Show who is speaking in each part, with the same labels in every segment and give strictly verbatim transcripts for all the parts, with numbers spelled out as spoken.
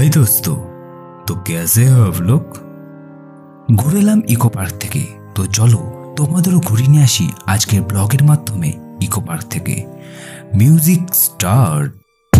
Speaker 1: हाय दोस्तों, तो कैसे हो आप लोग? घुरे एलाम इको पार्क থেকে। তো চলো তোমাদেরও ঘুরিয়ে নিয়ে আসি আজকের ব্লগের মাধ্যমে ইকো পার্ক থেকে। Music start.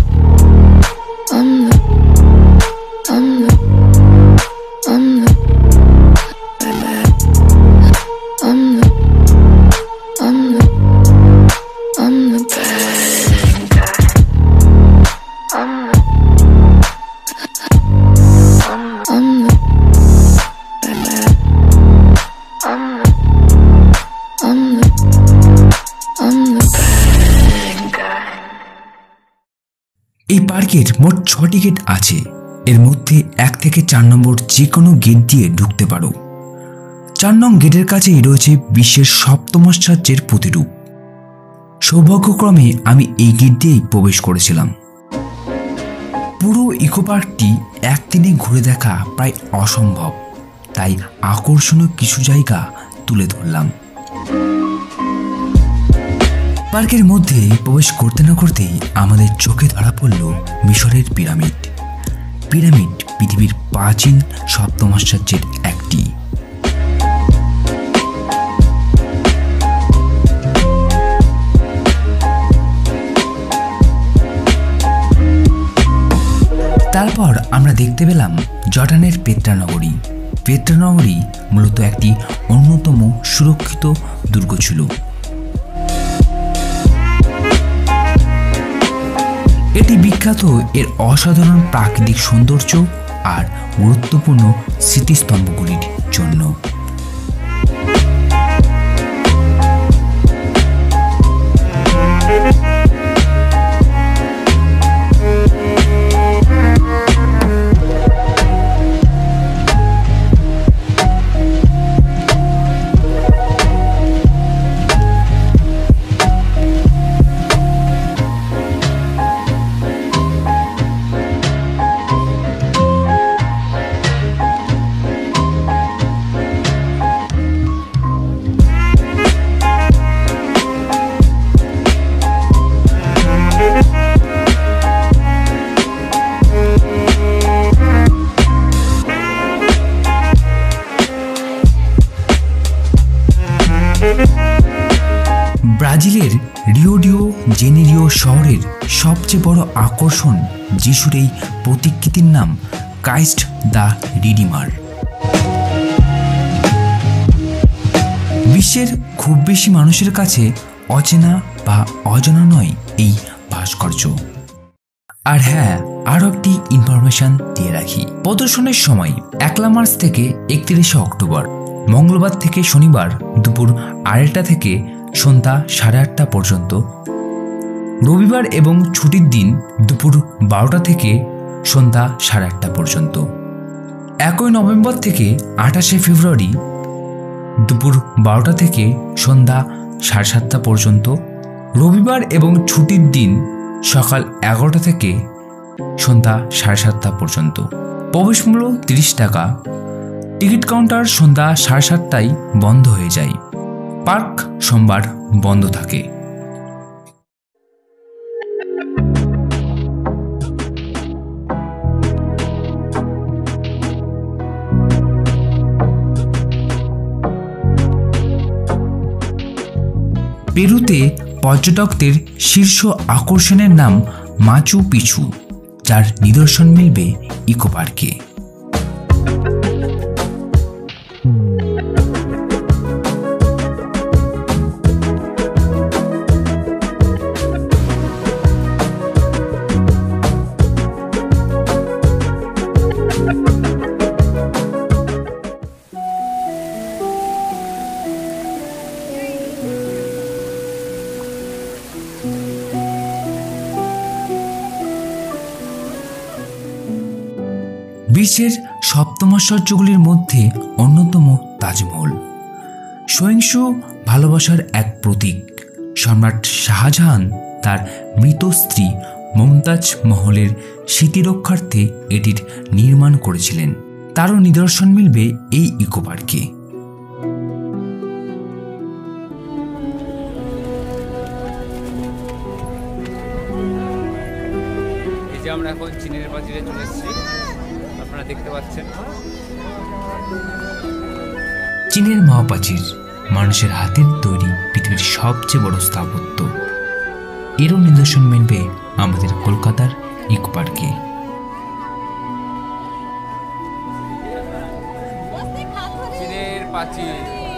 Speaker 1: এই পার্কের মোট ছটি গেট আছে। এর মধ্যে এক থেকে চার নম্বর যে কোনো গেট দিয়ে ঢুকতে পারো। চার নং গেটের কাছেই রয়েছে বিশ্বের সপ্তম আশ্চর্যের প্রতিরূপ। সৌভাগ্যক্রমে আমি এই গেট দিয়েই প্রবেশ করেছিলাম। পুরো ইকো পার্কটি একদিনে ঘুরে দেখা প্রায় অসম্ভব, তাই আকর্ষণীয় কিছু জায়গা তুলে ধরলাম। পার্কের মধ্যে প্রবেশ করতে না করতেই আমাদের চোখে ধরা পড়ল মিশরের পিরামিড। পিরামিড পৃথিবীর প্রাচীন সপ্তম আশ্চর্যের একটি। তারপর আমরা দেখতে পেলাম জর্ডানের পেত্রা নগরী। পেত্রা নগরী মূলত একটি অন্যতম সুরক্ষিত দুর্গ ছিল। এটি বিখ্যাত এর অসাধারণ প্রাকৃতিক সৌন্দর্য আর গুরুত্বপূর্ণ স্মৃতিস্তম্ভগুলির জন্য। ব্রাজিলের রিও ডি জেনেরিও শহরের সবচেয়ে বড় আকর্ষণ যিশুর এই প্রতিকৃতির নাম ক্রাইস্ট দ্য রিডিমার। বিশ্বের খুব বেশি মানুষের কাছে অচেনা বা অজানা নয় এই ভাস্কর্য। আর হ্যাঁ, আরও একটি ইনফরমেশন দিয়ে রাখি। প্রদর্শনের সময় একলা মার্চ থেকে একত্রিশে অক্টোবর, মঙ্গলবার থেকে শনিবার দুপুর আড়াইটা থেকে সন্ধ্যা সাড়ে আটটা পর্যন্ত, রবিবার এবং ছুটির দিন দুপুর বারোটা থেকে সন্ধ্যা সাড়ে আটটা পর্যন্ত। একই নভেম্বর থেকে আঠাশে ফেব্রুয়ারি দুপুর বারোটা থেকে সন্ধ্যা সাড়ে সাতটা পর্যন্ত, রবিবার এবং ছুটির দিন সকাল এগারোটা থেকে সন্ধ্যা সাড়ে সাতটা পর্যন্ত। প্রবেশ মূল্য তিরিশ টাকা। টিকিট কাউন্টার সন্ধ্যা সাড়ে সাতটায় বন্ধ হয়ে যায়। পার্ক সোমবার বন্ধ থাকে। পেরুতে পর্যটকদের শীর্ষ আকর্ষণের নাম মাচু পিছু, যার নিদর্শন মিলবে ইকো পার্কে। বিশ্বের সপ্তম আশ্চর্যগুলির মধ্যে অন্যতম তাজমহল সহিংসু ভালোবাসার এক প্রতীক। সম্রাট শাহজাহান তার মৃত স্ত্রী মমতাজ মহলের স্মৃতিরক্ষার্থে এটির নির্মাণ করেছিলেন। তারও নিদর্শন মিলবে এই ইকো পার্কে।
Speaker 2: যে আমরা এখন চীনের বাজারে চলে এসেছি। দেখতে পাচ্ছেন।
Speaker 1: চীনের মহাপ্রাচীর মানুষের হাতের তৈরি পৃথিবীর সবচেয়ে বড় স্থাপত্য। এরও নিদর্শন মিলবে আমাদের কলকাতার ইকো পার্কে।
Speaker 2: চীনের প্রাচীর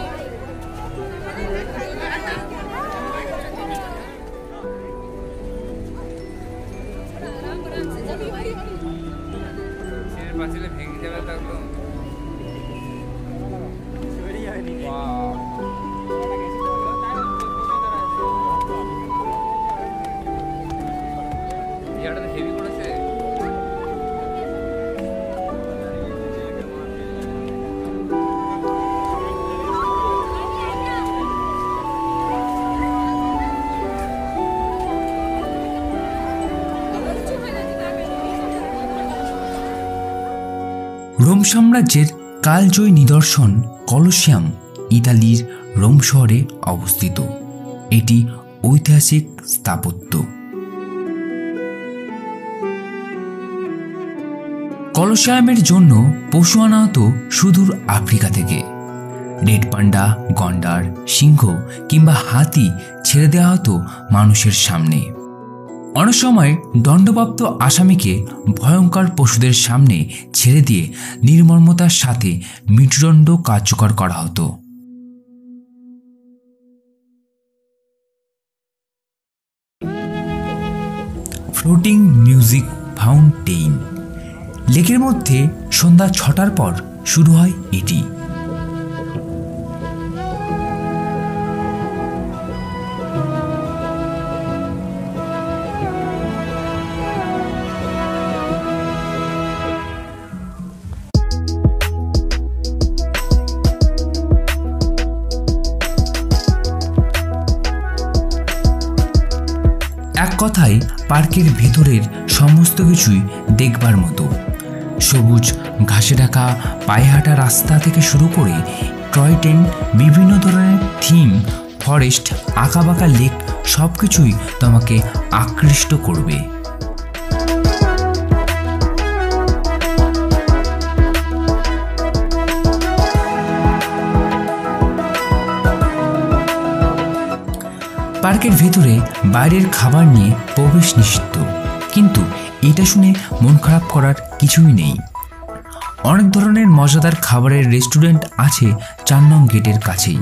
Speaker 2: চীনের প্রাচীরে ভেঙে যাবে তো একদম। জায়গাটা হেভি করেছে।
Speaker 1: রোম সাম্রাজ্যের কালজয়ী নিদর্শন কলোসিয়াম ইতালির রোম শহরে অবস্থিত। এটি ঐতিহাসিক স্থাপত্য। কলোসিয়ামের জন্য পশু আনা হতো সুদূর আফ্রিকা থেকে। রেড পান্ডা, গন্ডার, সিংহ কিংবা হাতি ছেড়ে দেওয়া হতো মানুষের সামনে। অনেক সময় দণ্ডপ্রাপ্ত আসামিকে ভয়ঙ্কর পশুদের সামনে ছেড়ে দিয়ে নির্মমতার সাথে মৃত্যুদণ্ড কার্যকর করা হতো। Floating music fountain. লেকের মধ্যে সন্ধ্যা ছটার পর শুরু হয় এটি। এক কথায় পার্কের ভেতরের সমস্ত কিছুই দেখবার মতো। সবুজ ঘাসে ঢাকা পায়ে হাঁটা রাস্তা থেকে শুরু করে টয় ট্রেন, বিভিন্ন ধরনের থিম, ফরেস্ট, আঁকাবাঁকা লেক সব কিছুই তোমাকে আকৃষ্ট করবে। পার্কের ভেতরে বাইরের খাবার নিয়ে প্রবেশ নিষিদ্ধ, কিন্তু এটা শুনে মন খারাপ করার কিছুই নেই। অনেক ধরনের মজাদার খাবারের রেস্টুরেন্ট আছে চার নং গেটের কাছেই।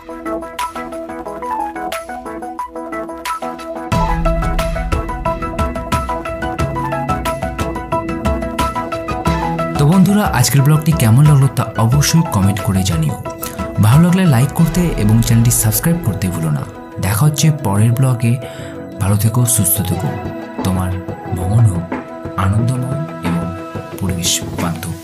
Speaker 1: তো বন্ধুরা, আজকের ব্লগটি কেমন লাগলো তা অবশ্যই কমেন্ট করে জানিও। ভালো লাগলে লাইক করতে এবং চ্যানেলটি সাবস্ক্রাইব করতে ভুলো না। দেখা হচ্ছে পরের ব্লগে। ভালো থেকো, সুস্থ থেকো। তোমার ভ্রমণ হোক আনন্দময় এবং পরিবেশ বান্ধব।